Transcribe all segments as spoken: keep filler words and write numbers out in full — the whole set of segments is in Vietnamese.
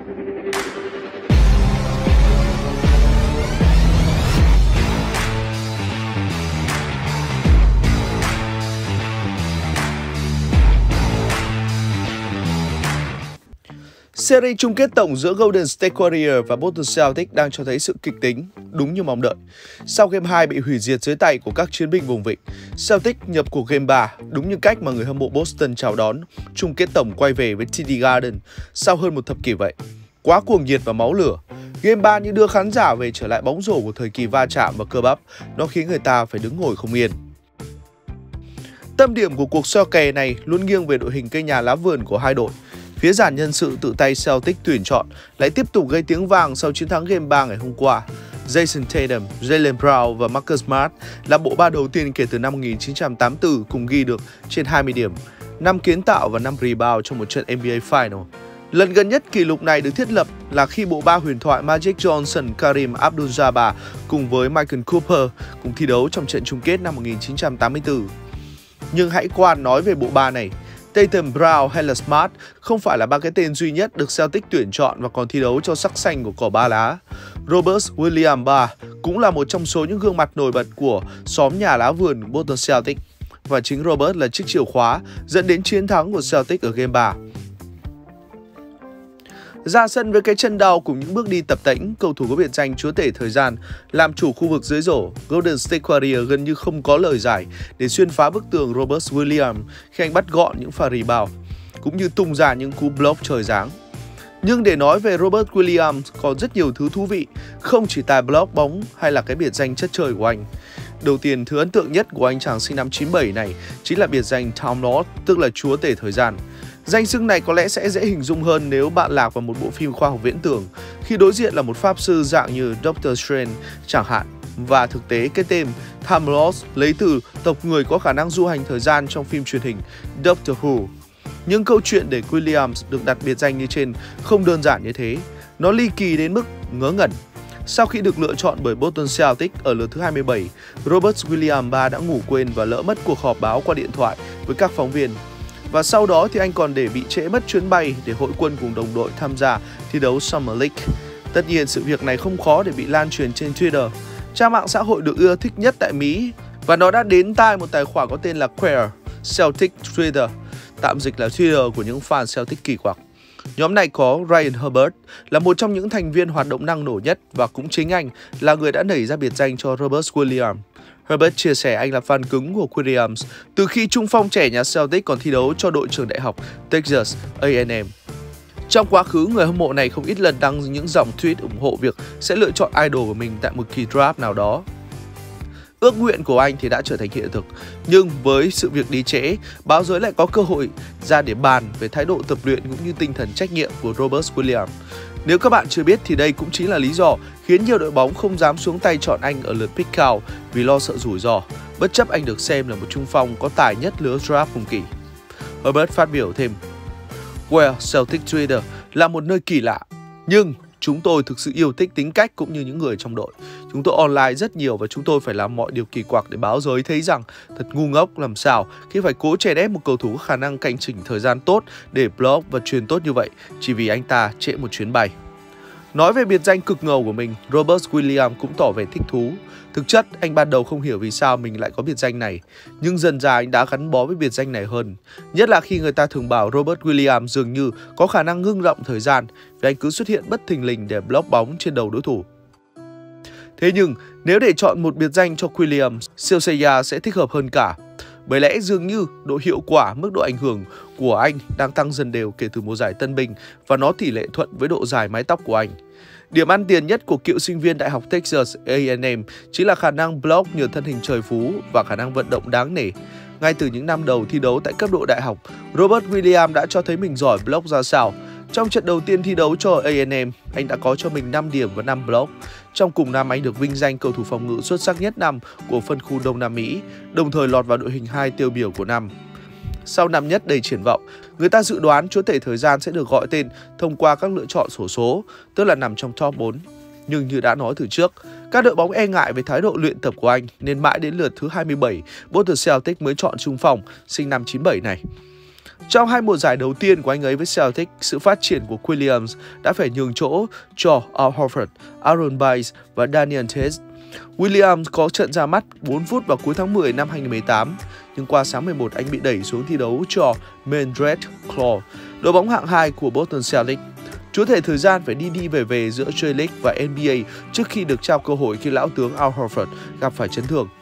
Series chung kết tổng giữa Golden State Warriors và Boston Celtics đang cho thấy sự kịch tính, đúng như mong đợi. Sau game hai bị hủy diệt dưới tay của các chiến binh vùng vịnh, Celtics nhập cuộc game ba đúng như cách mà người hâm mộ Boston chào đón chung kết tổng quay về với tê đê Garden sau hơn một thập kỷ vậy. Quá cuồng nhiệt và máu lửa, game ba như đưa khán giả về trở lại bóng rổ của thời kỳ va chạm và cơ bắp, nó khiến người ta phải đứng ngồi không yên. Tâm điểm của cuộc so kè này luôn nghiêng về đội hình cây nhà lá vườn của hai đội. Phía dàn nhân sự tự tay Celtics tuyển chọn lại tiếp tục gây tiếng vang sau chiến thắng game ba ngày hôm qua. Jason Tatum, Jaylen Brown và Marcus Smart là bộ ba đầu tiên kể từ năm một nghìn chín trăm tám mươi tư cùng ghi được trên hai mươi điểm, năm kiến tạo và năm rebound trong một trận N B A Final. Lần gần nhất kỷ lục này được thiết lập là khi bộ ba huyền thoại Magic Johnson, Kareem Abdul-Jabbar cùng với Michael Cooper cùng thi đấu trong trận chung kết năm một nghìn chín trăm tám mươi tư. Nhưng hãy khoan nói về bộ ba này. Tatum, Brown hay là Smart không phải là ba cái tên duy nhất được Celtics tuyển chọn và còn thi đấu cho sắc xanh của cỏ ba lá. Robert Williams ba cũng là một trong số những gương mặt nổi bật của xóm nhà lá vườn Boston Celtics. Và chính Robert là chiếc chìa khóa dẫn đến chiến thắng của Celtics ở game ba. Ra sân với cái chân đau cùng những bước đi tập tễnh, cầu thủ có biệt danh chúa tể thời gian làm chủ khu vực dưới rổ, Golden State Warriors gần như không có lời giải để xuyên phá bức tường Robert Williams khi anh bắt gọn những pha rebound, cũng như tung ra những cú block trời giáng. Nhưng để nói về Robert Williams còn rất nhiều thứ thú vị, không chỉ tài block bóng hay là cái biệt danh chất chơi của anh. Đầu tiên, thứ ấn tượng nhất của anh chàng sinh năm chín bảy này chính là biệt danh Time Lord, tức là chúa tể thời gian. Danh xưng này có lẽ sẽ dễ hình dung hơn nếu bạn lạc vào một bộ phim khoa học viễn tưởng khi đối diện là một pháp sư dạng như Doctor Strange chẳng hạn. Và thực tế cái tên Time Lord lấy từ tộc người có khả năng du hành thời gian trong phim truyền hình Doctor Who. Nhưng câu chuyện để Williams được đặt biệt danh như trên không đơn giản như thế. Nó ly kỳ đến mức ngớ ngẩn. Sau khi được lựa chọn bởi Boston Celtics ở lượt thứ hai mươi bảy, Robert Williams ba đã ngủ quên và lỡ mất cuộc họp báo qua điện thoại với các phóng viên. Và sau đó thì anh còn để bị trễ mất chuyến bay để hội quân cùng đồng đội tham gia thi đấu Summer League. Tất nhiên sự việc này không khó để bị lan truyền trên Twitter, trang mạng xã hội được ưa thích nhất tại Mỹ. Và nó đã đến tai một tài khoản có tên là Queer Celtic Twitter, tạm dịch là Twitter của những fan Celtic kỳ quặc. Nhóm này có Ryan Herbert là một trong những thành viên hoạt động năng nổ nhất và cũng chính anh là người đã nảy ra biệt danh cho Robert Williams. Herbert chia sẻ anh là fan cứng của Williams từ khi trung phong trẻ nhà Celtics còn thi đấu cho đội trường đại học Texas A and M. Trong quá khứ, người hâm mộ này không ít lần đăng những dòng tweet ủng hộ việc sẽ lựa chọn idol của mình tại một kỳ draft nào đó. Ước nguyện của anh thì đã trở thành hiện thực, nhưng với sự việc đi trễ, báo giới lại có cơ hội ra để bàn về thái độ tập luyện cũng như tinh thần trách nhiệm của Robert Williams. Nếu các bạn chưa biết thì đây cũng chính là lý do khiến nhiều đội bóng không dám xuống tay chọn anh ở lượt pick cao vì lo sợ rủi ro, bất chấp anh được xem là một trung phong có tài nhất lứa draft cùng kỳ. Herbert phát biểu thêm: Well, Celtic Twitter là một nơi kỳ lạ, nhưng chúng tôi thực sự yêu thích tính cách cũng như những người trong đội. Chúng tôi online rất nhiều và chúng tôi phải làm mọi điều kỳ quặc để báo giới thấy rằng thật ngu ngốc làm sao khi phải cố chèn ép một cầu thủ có khả năng canh chỉnh thời gian tốt để block và truyền tốt như vậy chỉ vì anh ta trễ một chuyến bay. Nói về biệt danh cực ngầu của mình, Robert Williams cũng tỏ vẻ thích thú. Thực chất, anh ban đầu không hiểu vì sao mình lại có biệt danh này, nhưng dần dà anh đã gắn bó với biệt danh này hơn. Nhất là khi người ta thường bảo Robert Williams dường như có khả năng ngưng động thời gian vì anh cứ xuất hiện bất thình lình để block bóng trên đầu đối thủ. Thế nhưng, nếu để chọn một biệt danh cho Williams, Silseya sẽ thích hợp hơn cả. Bởi lẽ dường như độ hiệu quả, mức độ ảnh hưởng của anh đang tăng dần đều kể từ mùa giải tân binh và nó tỷ lệ thuận với độ dài mái tóc của anh. Điểm ăn tiền nhất của cựu sinh viên Đại học Texas A and M chính là khả năng block nhờ thân hình trời phú và khả năng vận động đáng nể. Ngay từ những năm đầu thi đấu tại cấp độ đại học, Robert Williams đã cho thấy mình giỏi block ra sao. Trong trận đầu tiên thi đấu cho A and M, anh đã có cho mình năm điểm và năm block. Trong cùng năm, anh được vinh danh cầu thủ phòng ngự xuất sắc nhất năm của phân khu Đông Nam Mỹ, đồng thời lọt vào đội hình hai tiêu biểu của năm. Sau năm nhất đầy triển vọng, người ta dự đoán chúa tể thời gian sẽ được gọi tên thông qua các lựa chọn xổ số, tức là nằm trong top bốn. Nhưng như đã nói từ trước, các đội bóng e ngại về thái độ luyện tập của anh nên mãi đến lượt thứ hai mươi bảy, Boston Celtics mới chọn trung phong sinh năm chín bảy này. Trong hai mùa giải đầu tiên của anh ấy với Celtic, sự phát triển của Williams đã phải nhường chỗ cho Al Horford, Aaron Baines và Daniel Theis. Williams có trận ra mắt bốn phút vào cuối tháng mười năm hai nghìn không trăm mười tám, nhưng qua sáng mười một anh bị đẩy xuống thi đấu cho Mildred Claw, đội bóng hạng hai của Boston Celtics. Chúa tể thời gian phải đi đi về về giữa J-League và N B A trước khi được trao cơ hội khi lão tướng Al Horford gặp phải chấn thương.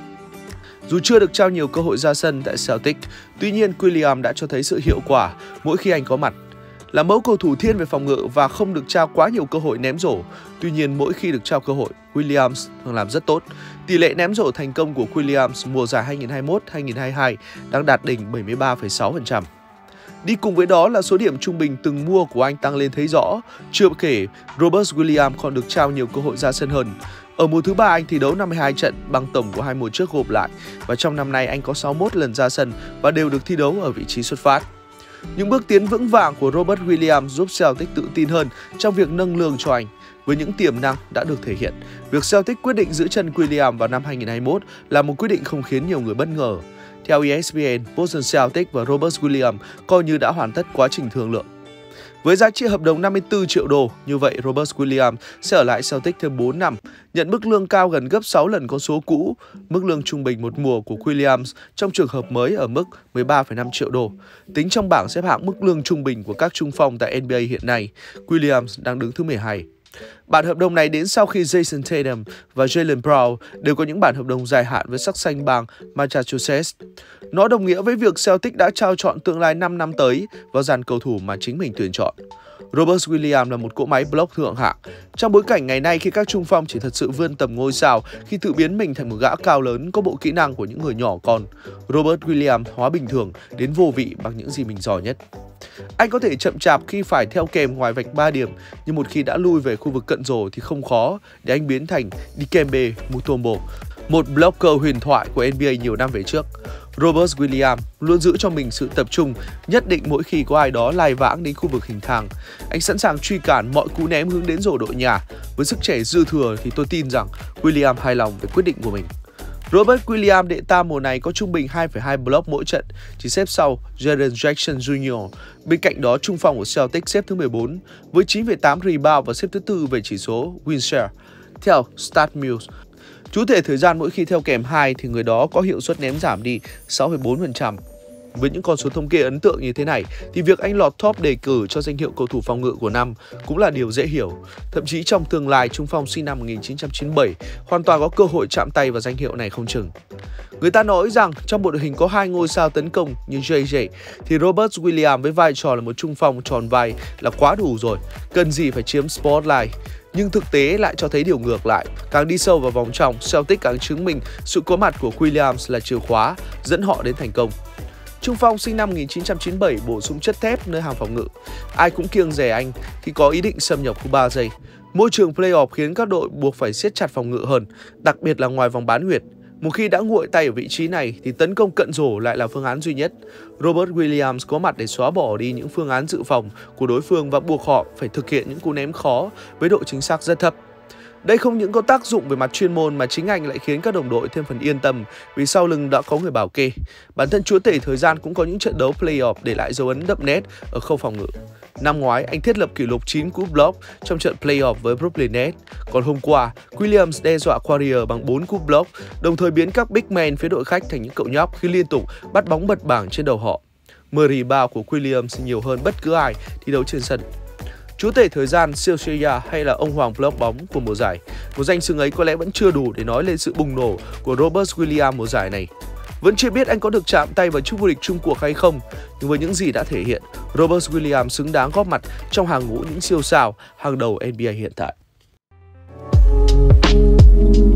Dù chưa được trao nhiều cơ hội ra sân tại Celtic, tuy nhiên Williams đã cho thấy sự hiệu quả mỗi khi anh có mặt. Là mẫu cầu thủ thiên về phòng ngự và không được trao quá nhiều cơ hội ném rổ, tuy nhiên mỗi khi được trao cơ hội, Williams thường làm rất tốt. Tỷ lệ ném rổ thành công của Williams mùa giải hai nghìn không trăm hai mươi mốt hai nghìn không trăm hai mươi hai đang đạt đỉnh bảy mươi ba phẩy sáu phần trăm. Đi cùng với đó là số điểm trung bình từng mua của anh tăng lên thấy rõ. Chưa kể, Robert Williams còn được trao nhiều cơ hội ra sân hơn. Ở mùa thứ ba anh thi đấu năm mươi hai trận bằng tổng của hai mùa trước gộp lại, và trong năm nay anh có sáu mươi mốt lần ra sân và đều được thi đấu ở vị trí xuất phát. Những bước tiến vững vàng của Robert Williams giúp Celtic tự tin hơn trong việc nâng lương cho anh. Với những tiềm năng đã được thể hiện, việc Celtic quyết định giữ chân Williams vào năm hai nghìn không trăm hai mươi mốt là một quyết định không khiến nhiều người bất ngờ. Theo E S P N, Boston Celtics và Robert Williams coi như đã hoàn tất quá trình thương lượng. Với giá trị hợp đồng năm mươi tư triệu đô, như vậy Robert Williams sẽ ở lại Celtic thêm bốn năm, nhận mức lương cao gần gấp sáu lần con số cũ. Mức lương trung bình một mùa của Williams trong trường hợp mới ở mức mười ba phẩy năm triệu đô. Tính trong bảng xếp hạng mức lương trung bình của các trung phong tại N B A hiện nay, Williams đang đứng thứ mười hai. Bản hợp đồng này đến sau khi Jason Tatum và Jaylen Brown đều có những bản hợp đồng dài hạn với sắc xanh bang Massachusetts. Nó đồng nghĩa với việc Celtic đã trao chọn tương lai năm năm tới vào dàn cầu thủ mà chính mình tuyển chọn. Robert Williams là một cỗ máy block thượng hạng. Trong bối cảnh ngày nay khi các trung phong chỉ thật sự vươn tầm ngôi sao khi tự biến mình thành một gã cao lớn có bộ kỹ năng của những người nhỏ con, Robert Williams hóa bình thường đến vô vị bằng những gì mình giỏi nhất. Anh có thể chậm chạp khi phải theo kèm ngoài vạch ba điểm, nhưng một khi đã lui về khu vực cận rổ thì không khó để anh biến thành Dikembe Mutombo, một blocker huyền thoại của N B A nhiều năm về trước. Robert Williams luôn giữ cho mình sự tập trung nhất định mỗi khi có ai đó lai vãng đến khu vực hình thang. Anh sẵn sàng truy cản mọi cú ném hướng đến rổ đội nhà. Với sức trẻ dư thừa thì tôi tin rằng Williams hài lòng về quyết định của mình. Robert Williams đệ tam mùa này có trung bình hai phẩy hai block mỗi trận, chỉ xếp sau Jaren Jackson Junior Bên cạnh đó, trung phong của Celtic xếp thứ mười bốn với chín phẩy tám rebound và xếp thứ tư về chỉ số win share. Theo StatMuse, chú thể thời gian mỗi khi theo kèm hai thì người đó có hiệu suất ném giảm đi sáu phẩy bốn phần trăm. Với những con số thống kê ấn tượng như thế này thì việc anh lọt top đề cử cho danh hiệu cầu thủ phòng ngự của năm cũng là điều dễ hiểu. Thậm chí trong tương lai, trung phong sinh năm một nghìn chín trăm chín mươi bảy hoàn toàn có cơ hội chạm tay vào danh hiệu này không chừng. Người ta nói rằng trong bộ đội hình có hai ngôi sao tấn công như J J thì Robert Williams với vai trò là một trung phong tròn vai là quá đủ rồi, cần gì phải chiếm spotlight. Nhưng thực tế lại cho thấy điều ngược lại. Càng đi sâu vào vòng trong, Celtic càng chứng minh sự có mặt của Williams là chìa khóa dẫn họ đến thành công. Trung phong sinh năm một nghìn chín trăm chín mươi bảy bổ sung chất thép nơi hàng phòng ngự. Ai cũng kiêng dè anh khi có ý định xâm nhập khu ba giây. Môi trường playoff khiến các đội buộc phải siết chặt phòng ngự hơn, đặc biệt là ngoài vòng bán huyệt. Một khi đã nguội tay ở vị trí này thì tấn công cận rổ lại là phương án duy nhất. Robert Williams có mặt để xóa bỏ đi những phương án dự phòng của đối phương và buộc họ phải thực hiện những cú ném khó với độ chính xác rất thấp. Đây không những có tác dụng về mặt chuyên môn mà chính anh lại khiến các đồng đội thêm phần yên tâm vì sau lưng đã có người bảo kê. Bản thân chúa tể thời gian cũng có những trận đấu playoff để lại dấu ấn đậm nét ở khâu phòng ngự. Năm ngoái, anh thiết lập kỷ lục chín cú block trong trận playoff với Brooklyn Nets. Còn hôm qua, Williams đe dọa Warriors bằng bốn cú block, đồng thời biến các big man phía đội khách thành những cậu nhóc khi liên tục bắt bóng bật bảng trên đầu họ. mười rebound của Williams nhiều hơn bất cứ ai thi đấu trên sân. Chúa tể thời gian Solskjaer hay là ông hoàng block bóng của mùa giải, một danh xưng ấy có lẽ vẫn chưa đủ để nói lên sự bùng nổ của Robert Williams mùa giải này. Vẫn chưa biết anh có được chạm tay vào chức vô địch chung cuộc hay không, nhưng với những gì đã thể hiện, Robert Williams xứng đáng góp mặt trong hàng ngũ những siêu sao hàng đầu N B A hiện tại.